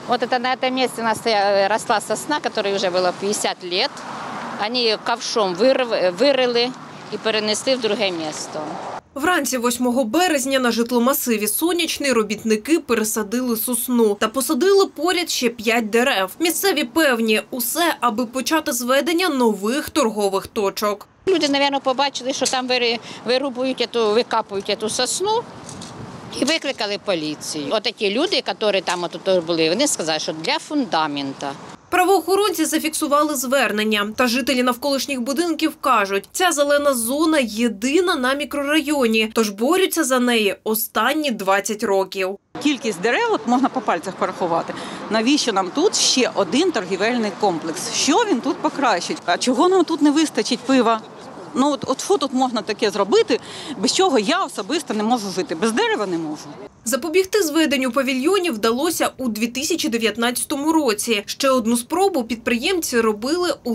Вот это на этом месте у нас росла сосна, которой уже было 50 лет. Они ее ковшом вирили і перенесли в друге місце. Вранці 8 березня на житломасиві Сонячний робітники пересадили сосну та посадили поряд ще 5 дерев. Місцеві певні – усе, аби почати зведення нових торгових точок. Люди, мабуть, побачили, що там вирубують, викапують цю сосну і викликали поліцію. Отакі люди, які там були, вони сказали, що для фундаменту. Правоохоронці зафіксували звернення. Та жителі навколишніх будинків кажуть, ця зелена зона єдина на мікрорайоні, тож борються за неї останні 20 років. Кількість дерев можна по пальцях порахувати. Навіщо нам тут ще один торгівельний комплекс? Що він тут покращить? А чого нам тут не вистачить пива? Ну от що тут можна таке зробити, без чого я особисто не можу жити, без дерева не можу. Запобігти зведенню павільйонів вдалося у 2019 році. Ще одну спробу підприємці робили у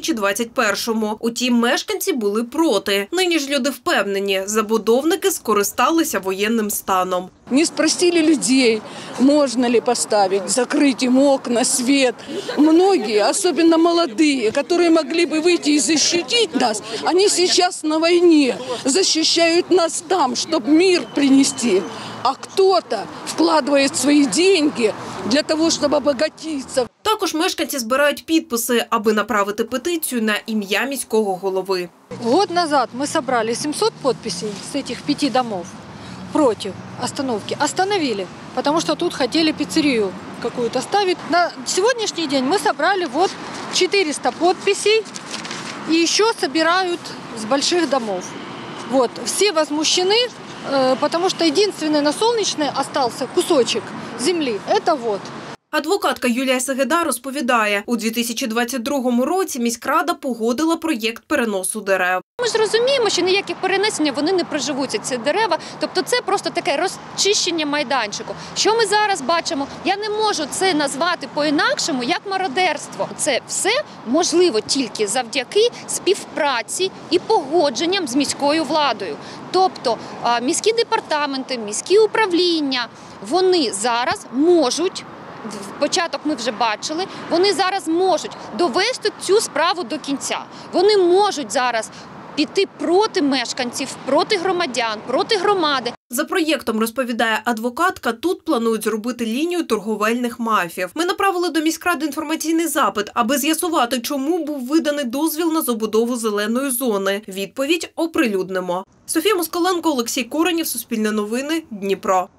2021-му. Утім, мешканці були проти. Нині ж люди впевнені, забудовники скористалися воєнним станом. Не спросили людей, можно ли поставить, закрыть им окна, свет. Многие, особенно молодые, которые могли бы выйти и защитить нас, они сейчас на войне, защищают нас там, чтобы мир принести. А кто-то вкладывает свои деньги для того, чтобы обогатиться. Також мешканці збирають підписи, аби направити петицію на ім'я міського голови. Год назад мы собрали 700 подписей с этих 5 домов против остановки. Остановили, потому что тут хотели пиццерию какую-то ставить. На сегодняшний день мы собрали вот 400 подписей и еще собирают с больших домов. Вот, все возмущены, потому что единственный на Солнечной остался кусочек земли. Это вот. Адвокатка Юлія Сегеда розповідає, у 2022 році міськрада погодила проєкт переносу дерев. Ми ж розуміємо, що ніяких перенесення вони не проживуться, ці дерева. Тобто це просто таке розчищення майданчику. Що ми зараз бачимо? Я не можу це назвати по-інакшому, як мародерство. Це все можливо тільки завдяки співпраці і погодженням з міською владою. Тобто міські департаменти, міські управління, вони зараз можуть, початок ми вже бачили, вони зараз можуть довести цю справу до кінця. Вони можуть зараз піти проти мешканців, проти громадян, проти громади. За проєктом, розповідає адвокатка, тут планують зробити лінію торговельних мафів. Ми направили до міськради інформаційний запит, аби з'ясувати, чому був виданий дозвіл на забудову зеленої зони. Відповідь оприлюднимо. Софія Москаленко, Олексій Коренєв, Суспільне новини, Дніпро.